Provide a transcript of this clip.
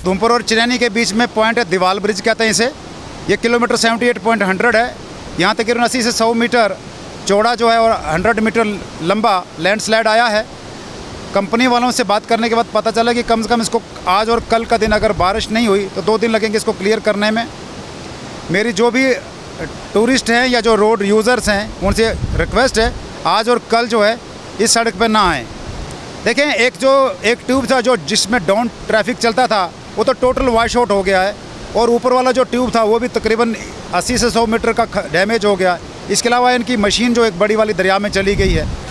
धूमपुर और चिरैनी के बीच में पॉइंट है, दीवाल ब्रिज कहते हैं इसे। ये किलोमीटर 78.100 है। यहाँ तकरीबन 80 से 100 मीटर चौड़ा जो है और 100 मीटर लंबा लैंडस्लाइड आया है। कंपनी वालों से बात करने के बाद पता चला कि कम से कम इसको आज और कल का दिन अगर बारिश नहीं हुई तो 2 दिन लगेंगे इसको क्लियर करने में। मेरी जो भी टूरिस्ट हैं या जो रोड यूज़र्स हैं उनसे रिक्वेस्ट है, आज और कल जो है इस सड़क पर ना आएँ। देखें, एक ट्यूब था जो जिसमें डाउन ट्रैफिक चलता था वो तो टोटल वॉश आउट हो गया है, और ऊपर वाला जो ट्यूब था वो भी तकरीबन 80 से 100 मीटर का डैमेज हो गया। इसके अलावा इनकी मशीन जो एक बड़ी वाली दरिया में चली गई है।